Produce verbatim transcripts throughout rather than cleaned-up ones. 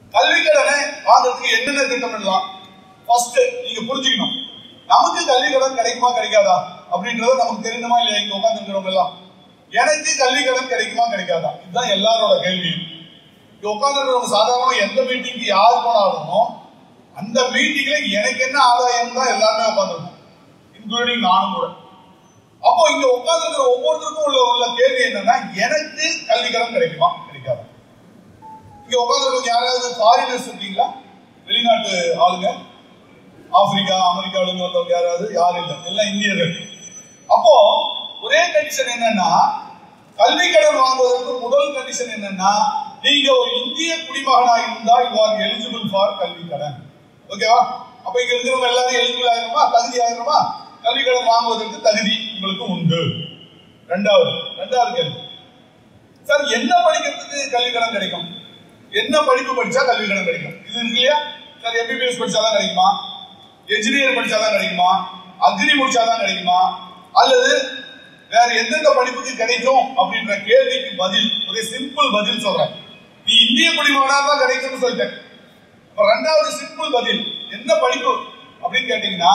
கல்வி கடனை வாங்குறதுக்கு என்னென்ன திட்டமிடலாம்? ஃபர்ஸ்ட் நீங்க புரிஞ்சுக்கணும், நமக்கு கல்வி கடன் கிடைக்குமா கிடைக்காதா அப்படின்றத நமக்கு தெரியுமா இல்லையா? இங்க உட்கார்ந்து இருக்கிறவங்க எல்லாம் எனக்கு கல்வி கடன் கிடைக்குமா கிடைக்காதா, இதுதான் எல்லாரோட கேள்வி. இங்க உட்கார்ந்து இருக்கிறவங்க சாதாரணமா எந்த மீட்டிங்க்கு யார் போனாலும் அந்த மீட்டிங்ல எனக்கு என்ன ஆதாயம் தான் எல்லாருமே உட்காந்துருக்கும், இன்க்ளூடிங் நானும் கூட. அப்போ இங்க உட்கார்ந்து இருக்கிற ஒவ்வொருத்தருக்கும் உள்ள உள்ள கேள்வி என்னன்னா, எனக்கு கல்வி கடன் கிடைக்குமா கிடைக்காதா? இங்க உட்கார்ந்து யாராவது ஃபாரினர்ஸ் இருக்கீங்களா? வெளிநாட்டு ஆளுங்க, ஆப்பிரிக்கா அமெரிக்காவில இருந்து வந்தவங்க யாராவது? யாரும் இல்லை, எல்லாம் இந்தியர்கள். அப்போ ஒரே கண்டிஷன் என்னன்னா, கல்வி கடன் வாங்குவதற்கு முதல் கண்டிஷன் என்னன்னா, நீங்க ஒரு இந்திய குடிமகனா இருந்தா யூ ஆர் எலிஜிபிள் ஃபார் கல்வி கடன். ஓகேவா? அப்ப இங்க இருக்கிறவங்க எல்லாரும் எலிஜிபிள் ஆகிறோமா, தகுதி ஆகிறோமா? கல்வி கடன் வாங்குவதற்கு தகுதி உங்களுக்கு உண்டு. ரெண்டாவது ரெண்டாவது கேள்வி, சார் என்ன படிக்கிறதுக்கு கல்வி கடன் கிடைக்கும்? என்ன படிப்பு படிச்சா கல்வி கடன் கிடைக்கும்? இது இருக்கு இல்லையா? சார் எம்பிபிஎஸ் படிச்சாதான் கிடைக்குமா, என்ஜினியர் படிச்சாதான் கிடைக்குமா, அக்ரி முடிச்சாதான் கிடைக்குமா, அல்லது வேற எந்தெந்த படிப்புக்கு கிடைக்கும் அப்படின்ற கேள்விக்கு பதில் ஒரு சிம்பிள் பதில் சொல்றேன். நீ இந்திய குடிமகனா தான் கிடைக்கும்னு சொல்லிட்டேன். ரெண்டாவது சிம்பிள் பதில் என்ன படிப்பு அப்படின்னு கேட்டீங்கன்னா,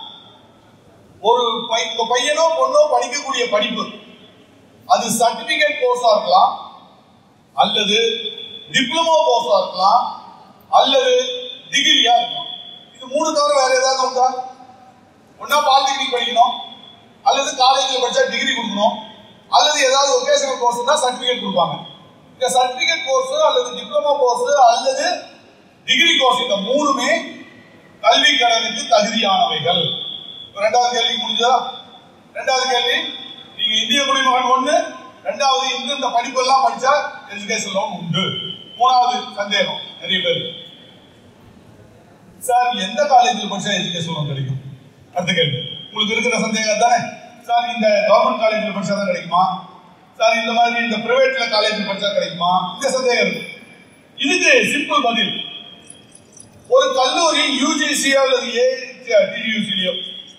ஒரு பையனோ பொண்ணோ படிக்கக்கூடிய படிப்பு அது சர்டிபிகேட் கோர்ஸா இருக்கலாம், அல்லது டிப்ளமோ கோர்ஸா இருக்கலாம், அல்லது டிகிரியா இருக்கலாம். இது மூணு தவிர வேற ஏதாவது உண்டா? ஒன்னா பாலிடெக்னிக் படிக்கணும், அல்லது காலேஜில் படிச்சா டிகிரி கொடுக்கணும், அல்லது ஏதாவது வொகேஷனல் கோர்ஸ் தான் சர்டிபிகேட் கொடுப்பாங்க. இந்த சர்டிபிகேட் கோர்ஸ் அல்லது டிப்ளமோ கோர்ஸ் அல்லது டிகிரி கோர்ஸ் இந்த மூணுமே கல்வி கடனுக்கு தகுதியானவைகள். ரெண்டாவது கேள்வி முடிஞ்சதா? ரெண்டாவது கேள்வி, நீங்க இந்திய குடிமகன் ஒண்ணு, ரெண்டாவது இந்த படிப்பு எல்லாம் படிச்சா எஜுகேஷன் லோன் உண்டு. மூணாவது சந்தேகம் நிறைய பேர், சார் எந்த காலேஜில் படிச்சா எஜுகேஷன் லோன் கிடைக்கும்? அடுத்த கேள்வி உங்களுக்கு இருக்கிற சந்தேகம் தானே. சார் இந்த கவர்மெண்ட் காலேஜில் படிச்சா தான் கிடைக்குமா, சார் இந்த மாதிரி இந்த பிரைவேட்ல காலேஜில் படிச்சா கிடைக்குமா, இந்த சந்தேகம் இருக்கு. இதுக்கு சிம்பிள் பதில், ஒரு கல்லூரி யூஜிசி அல்லது ஏடியூசியோ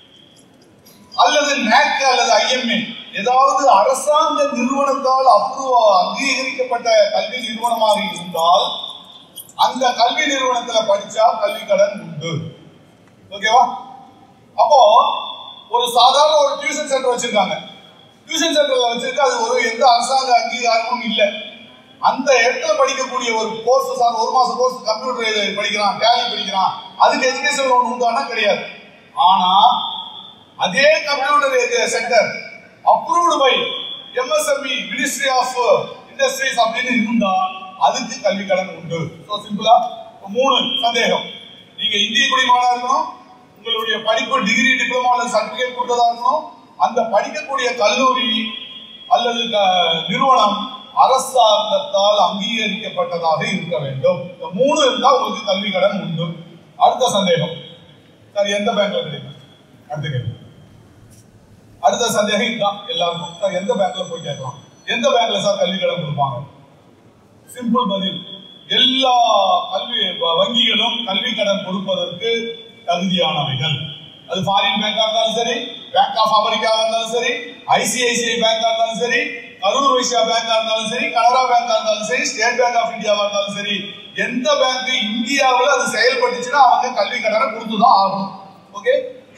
அல்லது நேக் அல்லது ஐஎம்ஏ ஏதாவது அரசாங்க நிறுவனத்தால் அப்ரூவ் அங்கீகரிக்கப்பட்ட கல்வி நிறுவனமாக இருந்தால் அந்த கல்வி நிறுவனத்தில் படிச்சா கல்வி கடன் உண்டு. ஓகேவா? அப்போ ஒரு சாதாரண ஒரு டியூஷன் சென்டர் வச்சிருக்காங்க, டியூஷன் சென்டர்ல வச்சிருக்க அது ஒரு எந்த அரசாங்க அங்கீகாரமும் இல்லை. அந்த இடத்துல படிக்கக்கூடிய ஒரு கோர்ஸ், சார் ஒரு மாசம் கோர்ஸ் கம்ப்யூட்டர் படிக்கிறான், டேலி படிக்கிறான், அதுக்கு எஜுகேஷன் லோன் உண்டானா கிடையாது. ஆனா அதே computer centre approved by MSME ministry of industries அப்படின்னு இருந்தா அதுக்கு கல்வி கடன் உண்டு. சோ சிம்பிளா மூணு சந்தேகம், நீங்க இந்திய குடிமகனா இருக்கணும், உங்களுடைய படிப்பு டிகிரி டிப்ளமோ அல்லது சர்டிபிகேட் கொடுத்ததா இருக்கணும், அந்த படிக்கக்கூடிய கல்லூரி அல்லது நிறுவனம் அரசாங்கத்தால் அங்கீகரிக்கப்பட்டதாக இருக்க வேண்டும். இந்த மூணு இருந்தா உங்களுக்கு கல்வி கடன் உண்டு. அடுத்த சந்தேகம், சார் எந்த பேங்க்ல கிடைக்கும்? அடுத்த கேள்வி, அடுத்த சந்தேகம் இதுதான் எல்லாருக்கும், சார் எந்த பேங்க்ல போய் கேட்கலாம், எந்த பேங்க்ல சார் கல்வி கடன் கொடுப்பாங்க? சிம்பிள் பதில், எல்லா கல்வி வங்கிகளும் கல்வி கடன் கொடுப்பதற்கு தகுதியானவைகள். அது ஃபாரின் பேங்கா இருந்தாலும் சரி, பேங்க் ஆஃப் அமெரிக்கா இருந்தாலும் சரி, ஐசிஐசிஐ பேங்கா இருந்தாலும் சரி, கரூர் வைஸ்யா பேங்கா இருந்தாலும் சரி, கனரா பேங்கா இருந்தாலும் சரி, ஸ்டேட் பேங்க் ஆஃப் இந்தியாவா இருந்தாலும் சரி, எந்த பேங்க் இந்தியாவில் அது செயல்பட்டுச்சுன்னா அவங்க கல்வி கடனை கொடுத்துதான் ஆகும். ஓகே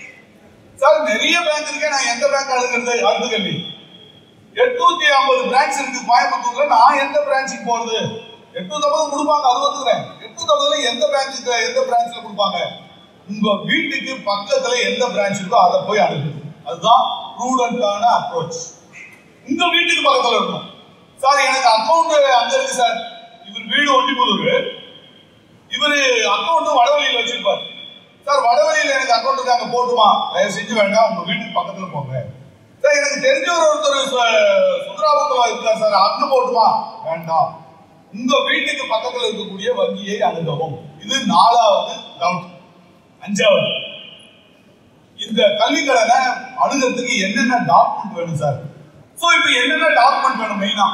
சார், நிறைய பேங்க் இருக்கு, நான் எந்த பேங்க் அழுகிறது? அடுத்த கேள்வி, எட்நூத்தி ஐம்பது பிரான்ச் இருக்கு கோயம்புத்தூர்ல, நான் எந்த பிரான்ச்சுக்கு போறது? எட்நூத்தி ஐம்பது கொடுப்பாங்க, அது வந்துக்கிறேன். எட்நூத்தி ஐம்பதுல எந்த பேங்க்கு எந்த பிரான்ச்ல கொடுப்பாங்க? உங்க வீட்டுக்கு பக்கத்துல எந்த பிரான்ச் இருக்கோ அதை போய் அணுகுது. அதுதான் ப்ரூடென்ட்டான அப்ரோச். உங்க வீட்டுக்கு பக்கத்துல இருக்கும். சார் எனக்கு அக்கௌண்ட் அங்க இருக்கு சார், இவர் வீடு ஒண்டிப்புதூர், இவரு அக்கௌண்ட் வடவழியில் வச்சிருப்பாரு. சார் வடவழியில் எனக்கு அக்கௌண்ட் இருக்கு, அங்க போட்டுமா? தயவு செஞ்சு வேண்டாம், உங்க வீட்டுக்கு பக்கத்துல போங்க. சார் எனக்கு தெரிஞ்சவர் ஒருத்தர் சுந்தராபுரத்துல இருக்கார் சார், அங்க போட்டுமா? வேண்டாம், உங்க வீட்டுக்கு பக்கத்துல இருக்கக்கூடிய வங்கியை அணுகவும். இது நாலாவது டவுட். அஞ்சாவது, இந்த கல்வி கடனை அணுகிறதுக்கு என்னென்ன டாக்குமெண்ட் வேணும் சார்? சோ இப்ப என்னென்ன டாக்குமெண்ட் வேணும்? மெயினா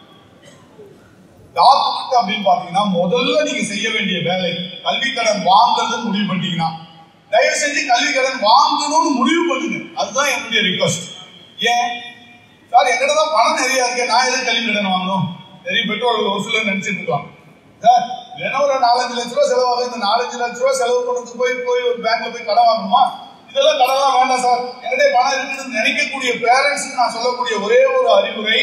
டாக்குமெண்ட் அப்படின்னு பாத்தீங்கன்னா, முதல்ல நீங்க செய்ய வேண்டிய வேலை, கல்வி கடன் வாங்குறது முடிவு பண்ணிட்டீங்கன்னா தயவு செஞ்சு கல்வி கடன் வாங்கணும்னு முடிவு பண்ணுங்க. அதுதான் என்னுடைய ரிக்வஸ்ட். ஏன் சார், என்கிட்ட தான் பணம் நிறைய இருக்கு, நான் எதுக்கு கல்வி கடன் வாங்கணும்? நிறைய பெற்றோர்கள் ஒரு சிலர் நினைச்சிட்டு இருக்கலாம், சார் ஏன்னா ஒரு நாலஞ்சு லட்ச ரூபா செலவாகும். இந்த நாலஞ்சு லட்ச ரூபா செலவு பண்ணது போய் போய் ஒரு பேங்க்ல போய் கடன் வாங்கணுமா? இதெல்லாம் கடன்லாம் வேண்டாம் சார். என்னுடைய பணம் இருக்குன்னு நினைக்கக்கூடிய பேரண்ட்ஸுக்கு நான் சொல்லக்கூடிய ஒரே ஒரு அறிவுரை,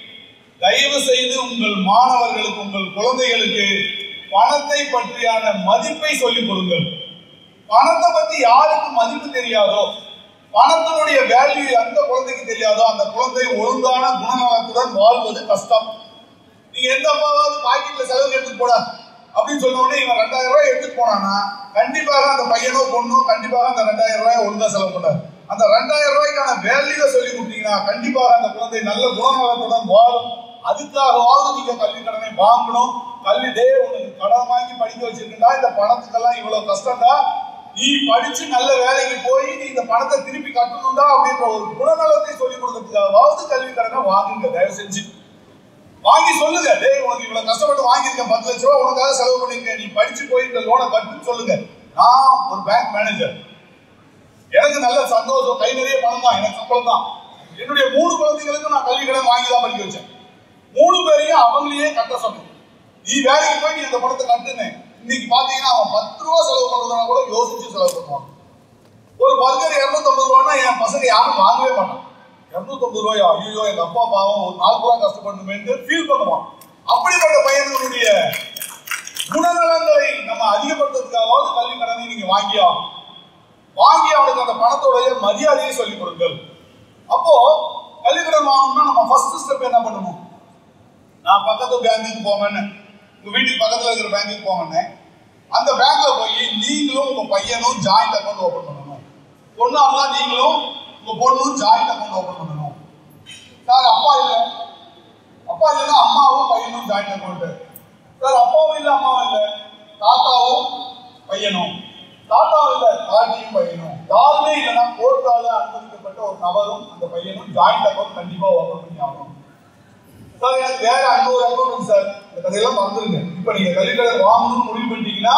தயவு செய்து உங்கள் மாணவர்களுக்கு, உங்கள் குழந்தைகளுக்கு பணத்தை பற்றியான மதிப்பை சொல்லிக் கொடுங்கள். பணத்தை பத்தி யாருக்கு மதிப்பு தெரியாதோ, பணத்தினுடைய வேல்யூ எந்த குழந்தைக்கு தெரியாதோ, அந்த குழந்தை ஒழுங்கான குணநலத்துடன் வாழ்வது கஷ்டம். நீங்க எந்த அப்பாவது பாக்கெட்ல செலவு எடுத்துட்டு போட அப்படின்னு சொன்ன உடனே இவன் ரெண்டாயிரம் ரூபாய் எடுத்துட்டு போனானா கண்டிப்பாக அந்த பையனோ பொண்ணோ கண்டிப்பாக அந்த ரெண்டாயிரம் ரூபாய் ஒழுங்கா செலவு பண்ணாரு. அந்த ரெண்டாயிரம் ரூபாய்க்கான வேல்யூ சொல்லி கொடுத்தீங்கன்னா கண்டிப்பாக அந்த குழந்தை நல்ல குணநலத்துடன் வாழும். அதுக்காகவாவது நீங்க கல்வி கடனை வாங்கணும். கல்வி டே உனக்கு கடன் வாங்கி படிக்க வச்சிருக்கா, இந்த பணத்துக்கெல்லாம் இவ்வளவு கஷ்டம்டா, நீ படிச்சு நல்ல வேலைக்கு போய் நீ இந்த பணத்தை திருப்பி கட்டணும்டா அப்படின்ற ஒரு குணநலத்தை சொல்லிக் கொடுக்கறதுக்காகவாவது கல்வி கடனை வாங்குங்க. தயவு செஞ்சு வாங்கி சொல்லுங்க, டேய் உனக்கு இவ்வளவு கஷ்டப்பட்டு வாங்கியிருக்கேன், பத்து லட்ச ரூபா உனக்காக செலவு பண்ணிருக்கேன், நீ படிச்சு போய் இந்த லோனை கட்டுன்னு சொல்லுங்க. நான் ஒரு பேங்க் மேனேஜர், எனக்கு நல்ல சந்தோஷம், கை நிறைய பணம் தான், எனக்கு சம்பளம் தான். என்னுடைய மூணு குழந்தைகளுக்கு நான் கல்வி கடன் வாங்கி தான் படிக்க வச்சேன். மூணு பேரையும் அவங்களையே கட்ட சொன்னேன். நீ வேலைக்கு போய் நீ இந்த பணத்தை கட்டுன்னு. இன்னைக்கு பாத்தீங்கன்னா அவன் பத்து ரூபா செலவு பண்றதுனா கூட யோசிச்சு செலவு பண்ணுவான். ஒரு பர்கர் இருநூத்தி ஐம்பது ரூபான்னா என் பசங்க யாரும் வாங்கவே மாட்டான். இருநூத்தி ஐம்பது ரூபாயா, ஐயோ எங்க அப்பா பாவம் ஒரு நாலு ரூபா கஷ்டப்படணுமே ஃபீல் பண்ணுவான். அப்படிப்பட்ட பையன்களுடைய குணநலங்களை நம்ம அதிகப்படுத்துறதுக்காவது கல்வி கடனை நீங்க வாங்கி ஆகும். வாங்கி அவனுக்கு அந்த பணத்தோடைய மரியாதையை சொல்லிக் கொடுங்கள். அப்போ கல்வி கடன் வாங்கணும்னா நம்ம ஃபர்ஸ்ட் ஸ்டெப் என்ன பண்ணணும்? நான் பக்கத்து பேங்குக்கு போங்கன்னு, உங்க வீட்டுக்கு பக்கத்துல இருக்கிற பேங்குக்கு போங்கன்னு, அந்த பேங்க்ல போய் நீங்களும் உங்க பையனும் ஜாயிண்ட் அக்கௌண்ட் ஓபன் பண்ணணும். பொண்ணாங்களா நீங்களும் உங்க பொண்ணும் ஜாயிண்ட் அக்கௌண்ட் ஓபன் பண்ணணும். சார் அப்பா இல்லை, அப்பா இல்லைன்னா அம்மாவும் பையனும் ஜாயிண்ட் அக்கௌண்ட். சார் அப்பாவும் இல்லை அம்மாவும் இல்லை, தாத்தாவும் பையனும், தாத்தாவும் இல்லை தாட்டியும் பையனும், யாருமே இல்லைன்னா கோர்ட்டால அனுமதிக்கப்பட்ட ஒரு நபரும் அந்த பையனும் ஜாயிண்ட் அக்கௌண்ட் கண்டிப்பா ஓபன் பண்ணி ஆகணும். சார் எனக்கு வேற ஐநூறு அக்கௌண்ட் சார், இந்த கதையெல்லாம் மறந்துருங்க. இப்ப நீங்க கல்வி கடன் வாங்கணும்னு முடிவு பண்ணிட்டீங்கன்னா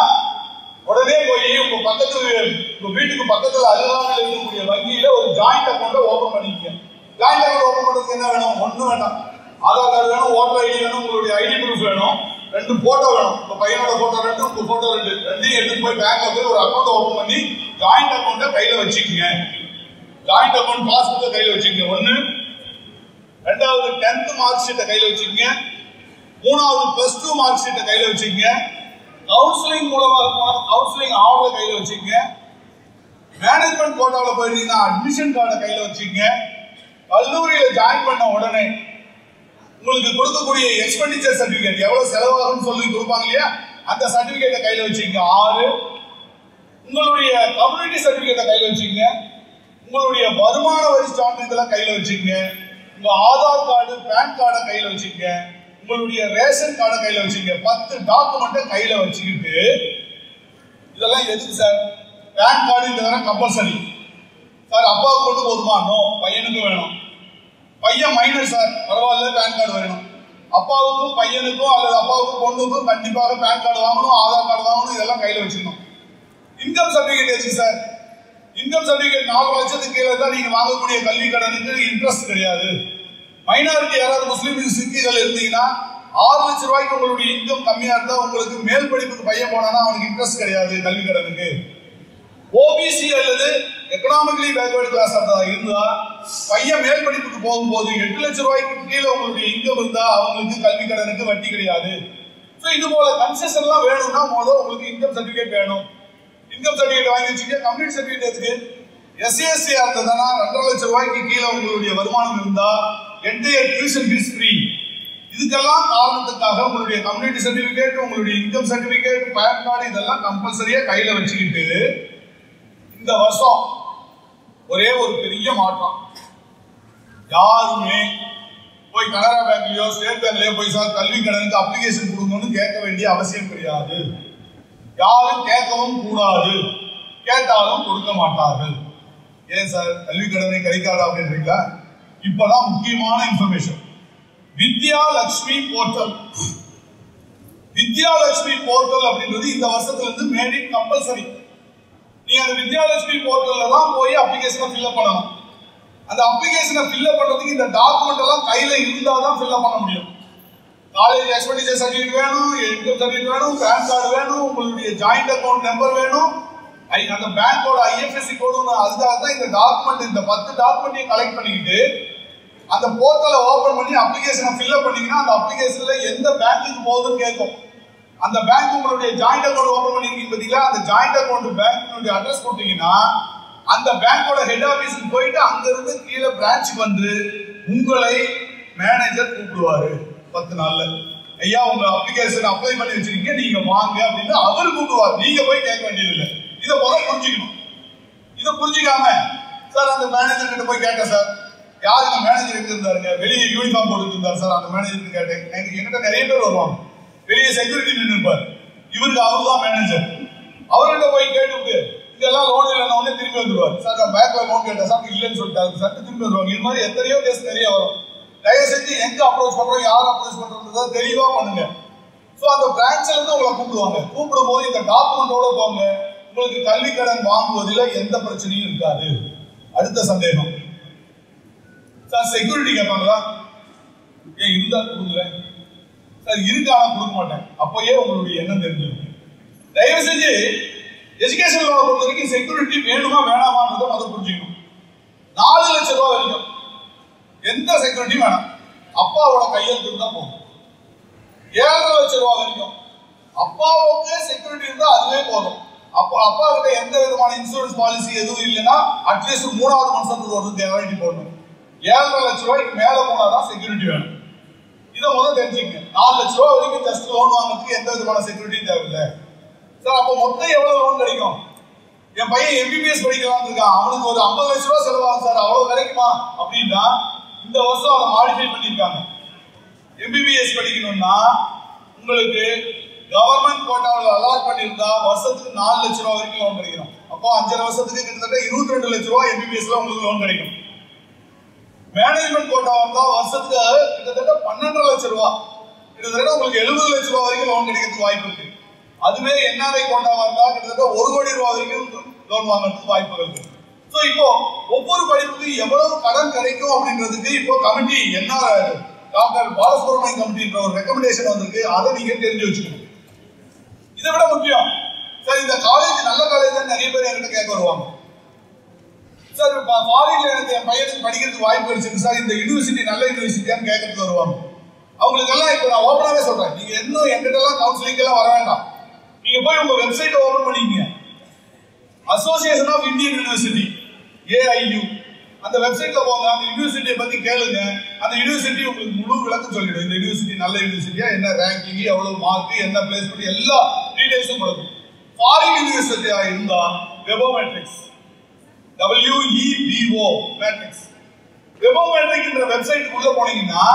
உடனே போய் உங்க பக்கத்து உங்க வீட்டுக்கு பக்கத்துல அருகாமையில் இருக்கக்கூடிய வங்கியில ஒரு ஜாயிண்ட் அக்கௌண்ட்டை ஓபன் பண்ணிக்க. ஜாயிண்ட் அக்கௌண்ட் ஓபன் பண்றதுக்கு என்ன வேணும்? ஒண்ணும் வேண்டாம், ஆதார் கார்டு வேணும், ஓட்டர் ஐடி வேணும், உங்களுடைய ஐடி ப்ரூஃப் வேணும், ரெண்டு போட்டோ வேணும். உங்க பையனோட போட்டோ ரெண்டு, உங்க போட்டோ ரெண்டு, ரெண்டையும் எடுத்து போய் பேங்க்ல போய் ஒரு அக்கௌண்ட் ஓபன் பண்ணி ஜாயிண்ட் அக்கௌண்ட்டை கையில வச்சுக்கோங்க. ஜாயிண்ட் அக்கௌண்ட் பாஸ்புக்கை கையில வச்சுக்கோங்க. ஒண்ணு. ரெண்டாவது டென்த் மார்க் ஷீட்டை கையில வச்சுக்கோங்க. மூணாவது பிளஸ் டூ மார்க் ஷீட்டை கையில வச்சுக்கோங்க. கவுன்சிலிங் மூலமா இருக்கும் கவுன்சிலிங் ஆர்டர் கையில வச்சுக்கோங்க. மேனேஜ்மெண்ட் கோட்டாவில் போயிருந்தீங்கன்னா அட்மிஷன் கார்டை கையில வச்சுக்கோங்க. கல்லூரியில ஜாயின் பண்ண உடனே உங்களுக்கு கொடுக்கக்கூடிய எக்ஸ்பெண்டிச்சர் சர்டிபிகேட், எவ்வளவு செலவாகும்னு சொல்லி கொடுப்பாங்க இல்லையா, அந்த சர்டிபிகேட்டை கையில வச்சுக்கோங்க. ஆறு. உங்களுடைய கம்யூனிட்டி சர்டிபிகேட்டை கையில வச்சுக்கோங்க. உங்களுடைய வருமான வரி சான்றிதழை கையில வச்சுக்கோங்க. உங்க ஆதார் கார்டு, பேன் கார்டை கையில வச்சுக்கோங்க. உங்களுடைய ரேஷன் கார்டை கையில வச்சுக்கோங்க. பத்து டாக்குமெண்ட்டை கையில வச்சுக்கிட்டு, இதெல்லாம் எதுக்கு சார்? பேன் கார்டு இதெல்லாம் கம்பல்சரி சார். அப்பாவுக்கு மட்டும் போதுமா? நோ, பையனுக்கு வேணும். பையன் மைனர் சார், பரவாயில்ல, பேன் கார்டு வேணும். அப்பாவுக்கும் பையனுக்கும் அல்லது அப்பாவுக்கும் பொண்ணுக்கும் கண்டிப்பாக பேன் கார்டு வாங்கணும், ஆதார் கார்டு வாங்கணும், இதெல்லாம் கையில வச்சுக்கணும். இன்கம் சர்டிபிகேட் எதுக்கு சார்? இன்கம் சர்டிபிகேட் நாலு லட்சத்துக்கு கீழே தான் நீங்க வாங்கக்கூடிய கல்வி கடனுக்கு இன்ட்ரெஸ்ட் கிடையாது. மைனாரிட்டி யாராவது முஸ்லீம் சிக்கிகள் இருந்தீங்கன்னா ஆறு லட்சம் ரூபாய்க்கு உங்களுடைய இன்கம் கம்மியா இருந்தா உங்களுக்கு மேல் படிப்புக்கு பையன் போனானா அவனுக்கு இன்ட்ரெஸ்ட் கிடையாது கல்வி கடனுக்கு. ஓபிசி அல்லது எக்கனாமிக்கலி பேக்வர்ட் கிளாஸ் இருந்தா பையன் மேல் படிப்புக்கு போகும்போது எட்டு லட்சம் ரூபாய்க்கு கீழே உங்களுடைய இன்கம் இருந்தா அவங்களுக்கு கல்வி கடனுக்கு வட்டி கிடையாது. இது போல கன்செஷன் எல்லாம் வேணும்னா முதல்ல உங்களுக்கு இன்கம் சர்டிபிகேட் வேணும். இன்கம் சர்டிபிகேட் வாங்கி வச்சுக்க. கம்யூனிட்டி சர்டிபிகேட் எதுக்கு? எஸ்சிஎஸ்சி இருந்ததுன்னா ரெண்டரை லட்சம் ரூபாய்க்கு கீழே உங்களுடைய வருமானம் இருந்தா என்டையர் டியூஷன் ஃபீஸ் ஃப்ரீ. இதுக்கெல்லாம் காரணத்துக்காக உங்களுடைய கம்யூனிட்டி சர்டிபிகேட், உங்களுடைய இன்கம் சர்டிபிகேட், பேன் கார்டு இதெல்லாம் கம்பல்சரியா கையில வச்சுக்கிட்டு, இந்த வருஷம் ஒரே ஒரு பெரிய மாற்றம், யாருமே போய் கனரா பேங்க்லயோ ஸ்டேட் பேங்க்லயோ போய் சார் கல்வி கடனுக்கு அப்ளிகேஷன் கொடுங்கன்னு கேட்க வேண்டிய அவசியம் கிடையாது. யாரும் கேட்கவும் கூடாது, கேட்டாலும் கொடுக்க மாட்டார்கள். ஏன் சார் கல்வி கடனை கிடைக்காதா அப்படின்றீங்களா? இப்பதான் முக்கியமான information. Vidya Lakshmi portal. Vidya Lakshmi portal அப்படின்றது இந்த வருஷத்துல இருந்து மேட் இட் கம்பல்சரி. நீங்க அந்த வித்யா லட்சுமி போர்ட்டல்ல தான் போய் அப்ளிகேஷனை ஃபில்அப் பண்ணணும். அந்த அப்ளிகேஷனை ஃபில்அப் பண்றதுக்கு இந்த டாக்குமெண்ட் எல்லாம் கையில இருந்தாதான் ஃபில்அப் பண்ண முடியும். காலேஜ் எக்ஸ்பெண்டிச்சர் சர்டிஃபிகேட் வேணும், இன்கம் சர்டிஃபிகேட் வேணும், பேன் கார்டு வேணும், உங்களுடைய ஜாயிண்ட் அக்கௌண்ட் நம்பர் வேணும், அந்த பேங்கோட ஐஎஃப்எஸ்சி கோடு. அதுக்காக தான் இந்த டாக்குமெண்ட், இந்த பத்து டாக்குமெண்ட்டையும் கலெக்ட் பண்ணிக்கிட்டு அந்த போர்ட்டலை ஓபன் பண்ணி அப்ளிகேஷனை ஃபில்அப் பண்ணீங்கன்னா அந்த அப்ளிகேஷன்ல எந்த பேங்க்குக்கு போகுதுன்னு கேட்கும். அந்த பேங்க் உங்களுடைய ஜாயிண்ட் அக்கௌண்ட் ஓபன் பண்ணிருக்கீங்க பாத்தீங்களா, அந்த ஜாயிண்ட் அக்கௌண்ட் பேங்க்குடைய அட்ரஸ் கொடுத்தீங்கன்னா அந்த பேங்கோட ஹெட் ஆபீஸுக்கு போயிட்டு அங்க இருந்து கீழே பிரான்ச்சுக்கு வந்து உங்களை மேனேஜர் கூப்பிடுவாரு. பத்து நாள்ல ஐயா உங்க அப்ளிகேஷன் அப்ளை பண்ணி வச்சிருக்கீங்க, நீங்க வாங்க அப்படின்னு அவரு கூப்பிடுவார். நீங்க போய் கேட்க வேண்டியது இல்லை. இதை முதல்ல புரிஞ்சுக்கணும். இதை புரிஞ்சுக்காம சார் அந்த மேனேஜர் கிட்ட போய் கேட்டேன் சார், யார் இந்த மேனேஜர் எங்க இருந்தாருங்க, வெளியே யூனிஃபார்ம் போட்டு இருந்தார் சார், அந்த மேனேஜருக்கு கேட்டேன். எனக்கு என்கிட்ட நிறைய பேர் வருவாங்க, வெளியே செக்யூரிட்டி நின்று இருப்பார், இவருக்கு அவரு தான் மேனேஜர். அவர்கிட்ட போய் கேட்டுவிட்டு இதெல்லாம் லோன் இல்லைன்னா உடனே திரும்பி வந்துருவார். சார் நான் பேங்க்ல லோன் கேட்டேன் சார் இல்லைன்னு சொல்லிட்டாரு சார், திரும்பி வருவாங்க. இது மாதிரி எத்தனையோ கேஸ் நிறைய வரும். தயவு செஞ்சு எங்க அப்ரோச் பண்றோம், யார் அப்ரோச் பண்றோம்ன்றத தெளிவா பண்ணுங்க. ஸோ அந்த பிரான்ச்ல இருந்து உங்களை கூப்பிடுவாங்க. கூப்பிடும் போது இந்த டாக்குமெண்டோட போங்க. உங்களுக்கு கல்வி கடன் வாங்குவதில் எந்த பிரச்சனையும் இருக்காது. அடுத்த சந்தேகம் சார், செக்யூரிட்டி கேட்பாங்களா? ஏன் இருந்தா கொடுக்குறேன் சார், இருக்கானா கொடுக்க மாட்டேன். அப்பயே உங்களுடைய எண்ணம் தெரிஞ்சிடும். தயவு செஞ்சு எஜுகேஷன் லோனை பொறுத்த வரைக்கும் செக்யூரிட்டி வேணுமா வேணாமான்றதை முதல் புரிஞ்சுக்கணும். நாலு லட்சம் ரூபாய் வரைக்கும் எந்த செக்யூரிட்டி வேணாம், அப்பாவோட கையெழுத்து தான் போகும். ஏழரை லட்சம் ரூபாய் வரைக்கும் அப்பாவுக்கு செக்யூரிட்டி இருந்தா அதுவே போதும். அப்போ அப்பா கிட்ட எந்த விதமான இன்சூரன்ஸ் பாலிசி எதுவும் இல்லைன்னா அட்லீஸ்ட் மூணாவது மாசத்துக்கு ஒரு கேரண்டி போடணும். ஏழரை லட்சம் ரூபாய்க்கு மேல போனாதான் செக்யூரிட்டி வேணும். இதை முதல் தெரிஞ்சுங்க. நாலு லட்சம் ரூபாய் வரைக்கும் ஜஸ்ட் லோன் வாங்குறதுக்கு எந்த விதமான செக்யூரிட்டியும் தேவையில்லை சார். அப்போ மொத்தம் எவ்வளவு லோன் கிடைக்கும்? என் பையன் எம்பிபிஎஸ் படிக்கலாம் இருக்கான், அவனுக்கு ஒரு ஐம்பது லட்சம் ரூபாய் செலவாகும் சார், அவ்வளவு கிடைக்குமா அப்படின்னா இந்த வருஷம் அதை மாடிஃபை பண்ணியிருக்காங்க. எம்பிபிஎஸ் படிக்கணும்னா உங்களுக்கு கவர்மெண்ட் கோட்டாவில் அலாட் பண்ணியிருந்தா வருஷத்துக்கு நாலு லட்சம் ரூபாய் வரைக்கும் லோன் கிடைக்கும். அப்போ அஞ்சரை வருஷத்துக்கு கிட்டத்தட்ட இருபத்தி ரெண்டு லட்சம் ரூபாய் எம்பிபிஎஸ்ல உங்களுக்கு லோன் கிடைக்கும். மேனேஜ்மெண்ட் கோட்டா வந்தா வருஷத்துக்கு கிட்டத்தட்ட பன்னெண்டரை லட்சம் ரூபாய், கிட்டத்தட்ட உங்களுக்கு எழுபது லட்சம் ரூபாய் வரைக்கும் லோன் கிடைக்கிறதுக்கு வாய்ப்பு இருக்கு. அதுவே என்ஆர்ஐ கோட்டாவா இருந்தா கிட்டத்தட்ட ஒரு கோடி ரூபாய் வரைக்கும் லோன் வாங்குறதுக்கு வாய்ப்புகள் இருக்கு. ஸோ இப்போ ஒவ்வொரு படிப்புக்கும் எவ்வளவு கடன் கிடைக்கும் அப்படின்றதுக்கு இப்போ கமிட்டி என்ன டாக்டர் பாலசுப்ரமணியம் கமிட்டின்ற ஒரு ரெக்கமெண்டேஷன் வந்திருக்கு. அதை நீங்க தெரிஞ்சு வச்சுக்கணும். இதை விட முக்கியம் சார், இந்த காலேஜ் நல்ல காலேஜ் தான் நிறைய பேர் என்கிட்ட கேட்க வருவாங்க. சார் ஃபாரின்ல எனக்கு என் பையனுக்கு படிக்கிறதுக்கு வாய்ப்பு கிடைச்சிருக்கு சார், இந்த யூனிவர்சிட்டி நல்ல யூனிவர்சிட்டியான்னு கேட்கறதுக்கு வருவாங்க. அவங்களுக்கெல்லாம் இப்போ நான் ஓப்பனாவே சொல்றேன், நீங்க இன்னும் என்கிட்ட எல்லாம் கவுன்சிலிங் எல்லாம் வர வேண்டாம். நீங்க போய் உங்க வெப்சைட்டை ஓபன் பண்ணிக்கங்க. Association of Indian university AIU அந்த வெப்சைட்ல போங்க, அந்த யூனிவர்சிட்டியை பத்தி கேளுங்க. அந்த யூனிவர்சிட்டி உங்களுக்கு முழு விளக்கம் சொல்லிடும். இந்த யூனிவர்சிட்டி நல்ல யூனிவர்சிட்டியா, என்ன ரேங்கிங், எவ்வளவு மார்க், என்ன பிளேஸ்மெண்ட், எல்லா டீடைல்ஸும் கொடுக்கும். ஃபாரின் யூனிவர்சிட்டியா இருந்தா வெபோமெட்ரிக்ஸ், டபிள்யூஇபிஓ மேட்ரிக்ஸ், வெபோமெட்ரிக்ன்ற வெப்சைட்டுக்கு உள்ள போனீங்கன்னா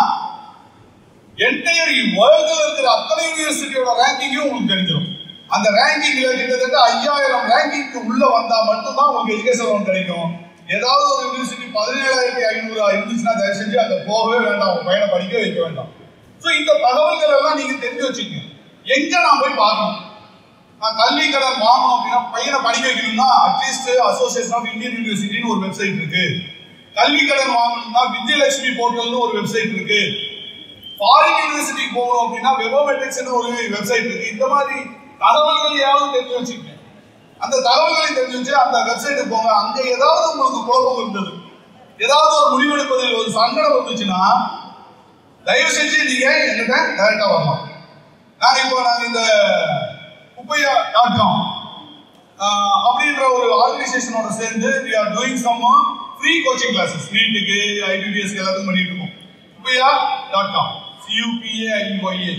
என்டையர் வேர்ல்ட்ல இருக்கிற அத்தனை யூனிவர்சிட்டியோட ரேங்கிங்கும் உங்களுக்கு தெரிஞ்சிடும். அந்த ரேங்கிங்ல கிட்டத்தட்ட ஐயாயிரம் ரேங்கிங்க்கு உள்ள வந்தா மட்டும்தான் உங்களுக்கு எஜுகேஷன் லோன் கிடைக்கும். ஏதாவது ஒரு யூனிவர்சிட்டி பதினேழாயிரத்தி ஐநூறு இருந்துச்சுன்னா தயவு செஞ்சு அதை போகவே வேண்டாம், உங்க பையனை படிக்க வைக்க வேண்டாம். ஸோ இந்த தகவல்கள் எல்லாம் நீங்க தெரிஞ்சு வச்சுக்கோங்க. எங்க நான் போய் பார்க்கணும், நான் கல்வி கடன் வாங்கணும் அப்படின்னா பையனை படிக்க வைக்கணும்னா அட்லீஸ்ட் அசோசியேஷன் ஆஃப் இந்தியன் யூனிவர்சிட்டின்னு ஒரு வெப்சைட் இருக்கு. கல்வி கடன் வாங்கணும்னா வித்யலட்சுமி போர்ட்டல்னு ஒரு வெப்சைட் இருக்கு. ஃபாரின் யூனிவர்சிட்டிக்கு போகணும் அப்படின்னா வெபோமெட்ரிக்ஸ்னு ஒரு வெப்சைட் இருக்கு. இந்த மாதிரி தகவல்கள் யாரும் தெரிஞ்சு வச்சுக்கோங்க. அந்த தகவல்களை தெரிஞ்சு வச்சு அந்த வெப்சைட்டுக்கு போங்க. அங்க ஏதாவது உங்களுக்கு குழப்பம் இருந்தது, ஏதாவது ஒரு முடிவெடுப்பதில் ஒரு சங்கடம் வந்துச்சுன்னா தயவு செஞ்சு நீங்க என்கிட்ட டைரக்டா வரலாம். நாங்க இப்போ நாங்க இந்த குப்பையா டாட் காம் அப்படின்ற ஒரு ஆர்கனைசேஷனோட சேர்ந்து we are doing some free coaching classes நீட்டுக்கு ஐபிபிஎஸ்க்கு எல்லாத்துக்கும் பண்ணிட்டு இருக்கோம். குப்பையா டாட் காம் சியூபிஏஐஒஏ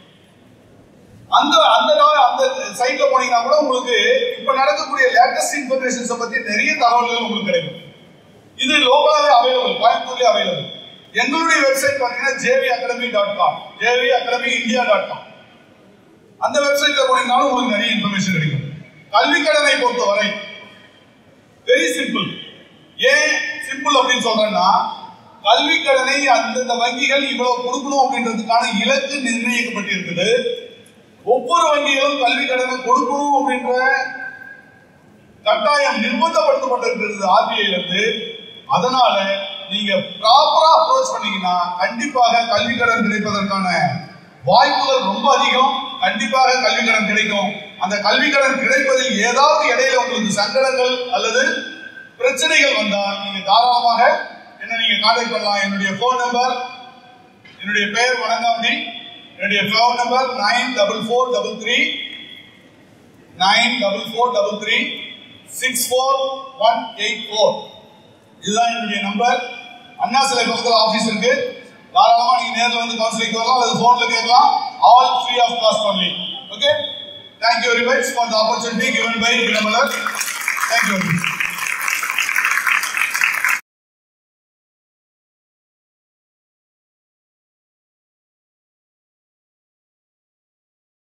அந்த அந்த அந்த சைட்ல போனீங்கன்னா கூட உங்களுக்கு இப்ப நடக்கக்கூடிய லேட்டஸ்ட் இன்ஃபர்மேஷன்ஸை பத்தி நிறைய தகவல்கள் உங்களுக்கு கிடைக்கும். இது லோக்கலாவே அவைலபிள், கோயம்புத்தூர்லயே அவைலபிள். எங்களுடைய வெப்சைட் பாத்தீங்கன்னா JV academy dot com, JV academy India dot com. அந்த வெப்சைட்ல போனீங்கன்னாலும் உங்களுக்கு நிறைய இன்ஃபர்மேஷன் கிடைக்கும். கல்வி கடனை பொறுத்தவரை வெரி சிம்பிள். ஏன் சிம்பிள் அப்படின்னு சொல்றேன்னா, கல்வி கடனை அந்தந்த வங்கிகள் இவ்வளவு கொடுக்கணும் அப்படின்றதுக்கான இலக்கு நிர்ணயிக்கப்பட்டிருக்குது. ஒவ்வொரு வங்கிகளும் கல்வி கடனை கொடுக்கணும் அப்படின்ற கட்டாயம் நிர்பந்தப்படுத்தப்பட்டிருக்கிறது ஆர்பிஐல இருந்து. அதனால நீங்க ப்ராப்பரா அப்ரோச் பண்ணீங்கன்னா கண்டிப்பாக கல்வி கடன் கிடைப்பதற்கான வாய்ப்புகள் ரொம்ப அதிகம். கண்டிப்பாக கல்வி கடன் கிடைக்கும். அந்த கல்வி கடன் கிடைப்பதில் ஏதாவது இடையில உங்களுக்கு சங்கடங்கள் அல்லது பிரச்சனைகள் வந்தால் நீங்க தாராளமாக என்ன நீங்க கான்டாக்ட் பண்ணலாம். என்னுடைய போன் நம்பர், என்னுடைய பெயர் வணங்காமணி. என்னுடைய phone number nine double four double three nine double four double three six four one eight four. இதுதான் என்னுடைய நம்பர். அண்ணா சிலை பக்கத்தில் ஆபீஸ் இருக்கு. தாராளமா நீங்க நேரில் வந்து கவுன்சிலிங் வரலாம் அல்லது போன்ல கேட்கலாம். All free of cost only. Okay, thank you very much for the opportunity given by Vinamalar. Thank you.